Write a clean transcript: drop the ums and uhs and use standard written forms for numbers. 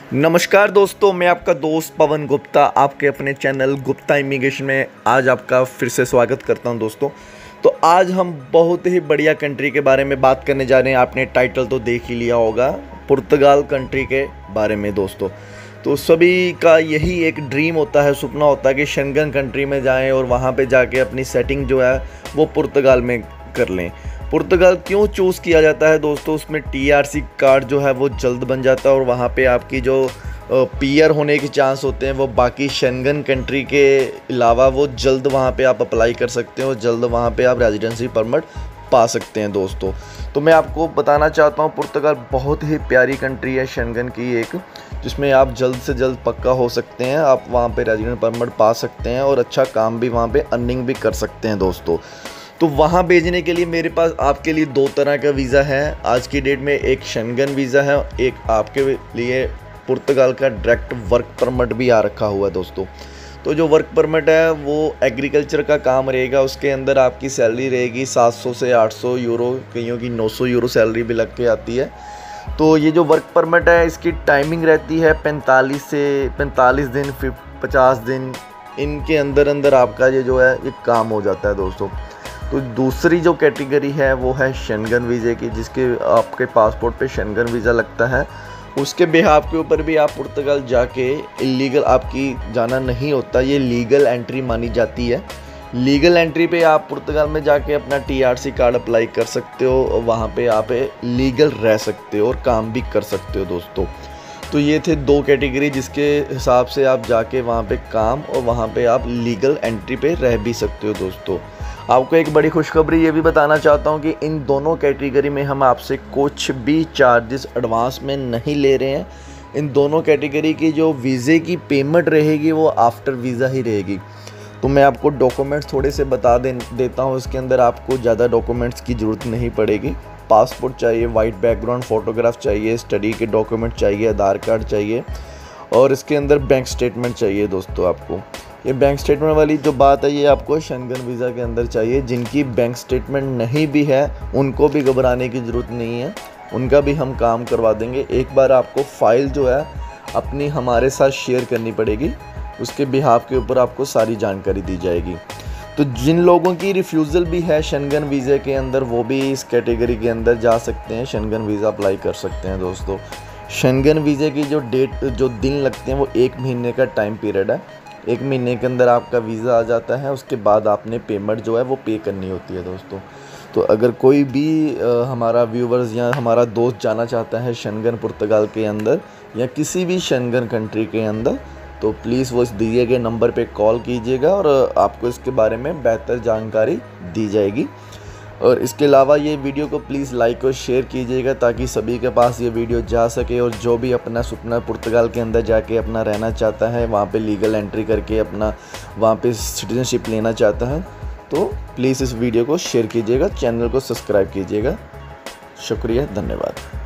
नमस्कार दोस्तों, मैं आपका दोस्त पवन गुप्ता आपके अपने चैनल गुप्ता इमिग्रेशन में आज आपका फिर से स्वागत करता हूं दोस्तों। तो आज हम बहुत ही बढ़िया कंट्री के बारे में बात करने जा रहे हैं। आपने टाइटल तो देख ही लिया होगा, पुर्तगाल कंट्री के बारे में दोस्तों। तो सभी का यही एक ड्रीम होता है, सपना होता है कि शेंगन कंट्री में जाएं और वहाँ पे जाके अपनी सेटिंग जो है वो पुर्तगाल में कर लें। पुर्तगाल क्यों चूज़ किया जाता है दोस्तों? उसमें टीआरसी कार्ड जो है वो जल्द बन जाता है और वहाँ पे आपकी जो पीआर होने के चांस होते हैं वो बाकी शेंगन कंट्री के अलावा वो जल्द वहाँ पे आप अप्लाई कर सकते हो, जल्द वहाँ पे आप रेजिडेंसी परमिट पा सकते हैं दोस्तों। तो मैं आपको बताना चाहता हूँ, पुर्तगाल बहुत ही प्यारी कंट्री है शेंगन की एक, जिसमें आप जल्द से जल्द पक्का हो सकते हैं। आप वहाँ पे रेजिडेंट परमिट पा सकते हैं और अच्छा काम भी वहाँ पे अर्निंग भी कर सकते हैं दोस्तों। तो वहाँ भेजने के लिए मेरे पास आपके लिए दो तरह का वीज़ा है आज की डेट में। एक शेंगन वीज़ा है, एक आपके लिए पुर्तगाल का डायरेक्ट वर्क परमिट भी आ रखा हुआ है दोस्तों। तो जो वर्क परमिट है वो एग्रीकल्चर का काम रहेगा, उसके अंदर आपकी सैलरी रहेगी 700 से 800 यूरो, कईयों की 900 यूरो सैलरी भी लग के आती है। तो ये जो वर्क परमिट है इसकी टाइमिंग रहती है 45 दिन, फिर 50 दिन, इनके अंदर आपका ये जो है ये काम हो जाता है दोस्तों। तो दूसरी जो कैटेगरी है वो है शेंगन वीज़े की, जिसके आपके पासपोर्ट पे शेंगन वीज़ा लगता है। उसके बिहाफ के ऊपर भी आप पुर्तगाल जाके इलीगल आपकी जाना नहीं होता, ये लीगल एंट्री मानी जाती है। लीगल एंट्री पे आप पुर्तगाल में जाके अपना टीआरसी कार्ड अप्लाई कर सकते हो और वहाँ पे आप लीगल रह सकते हो और काम भी कर सकते हो दोस्तों। तो ये थे दो कैटेगरी जिसके हिसाब से आप जाके वहाँ पे काम और वहाँ पे आप लीगल एंट्री पे रह भी सकते हो दोस्तों। आपको एक बड़ी खुशखबरी ये भी बताना चाहता हूँ कि इन दोनों कैटेगरी में हम आपसे कुछ भी चार्जेस एडवांस में नहीं ले रहे हैं। इन दोनों कैटेगरी की जो वीज़े की पेमेंट रहेगी वो आफ्टर वीज़ा ही रहेगी। तो मैं आपको डॉक्यूमेंट्स थोड़े से बता देता हूँ। इसके अंदर आपको ज़्यादा डॉक्यूमेंट्स की ज़रूरत नहीं पड़ेगी। पासपोर्ट चाहिए, वाइट बैकग्राउंड फ़ोटोग्राफ चाहिए, स्टडी के डॉक्यूमेंट चाहिए, आधार कार्ड चाहिए और इसके अंदर बैंक स्टेटमेंट चाहिए दोस्तों। आपको ये बैंक स्टेटमेंट वाली जो बात है ये आपको शेंगन वीज़ा के अंदर चाहिए। जिनकी बैंक स्टेटमेंट नहीं भी है उनको भी घबराने की ज़रूरत नहीं है, उनका भी हम काम करवा देंगे। एक बार आपको फ़ाइल जो है अपनी हमारे साथ शेयर करनी पड़ेगी, उसके बिहाफ के ऊपर आपको सारी जानकारी दी जाएगी। तो जिन लोगों की रिफ्यूज़ल भी है शेंगन वीज़े के अंदर वो भी इस कैटेगरी के अंदर जा सकते हैं, शेंगन वीज़ा अप्लाई कर सकते हैं दोस्तों। शेंगन वीज़े की जो दिन लगते हैं वो 1 महीने का टाइम पीरियड है। 1 महीने के अंदर आपका वीज़ा आ जाता है, उसके बाद आपने पेमेंट जो है वो पे करनी होती है दोस्तों। तो अगर कोई भी हमारा व्यूवर्स या हमारा दोस्त जाना चाहता है शेंगन पुर्तगाल के अंदर या किसी भी शेंगन कंट्री के अंदर, तो प्लीज़ वो इस दिए गए नंबर पे कॉल कीजिएगा और आपको इसके बारे में बेहतर जानकारी दी जाएगी। और इसके अलावा ये वीडियो को प्लीज़ लाइक और शेयर कीजिएगा ताकि सभी के पास ये वीडियो जा सके और जो भी अपना सपना पुर्तगाल के अंदर जाके अपना रहना चाहता है, वहाँ पे लीगल एंट्री करके अपना वहाँ पे सिटीजनशिप लेना चाहता है, तो प्लीज़ इस वीडियो को शेयर कीजिएगा, चैनल को सब्सक्राइब कीजिएगा। शुक्रिया, धन्यवाद।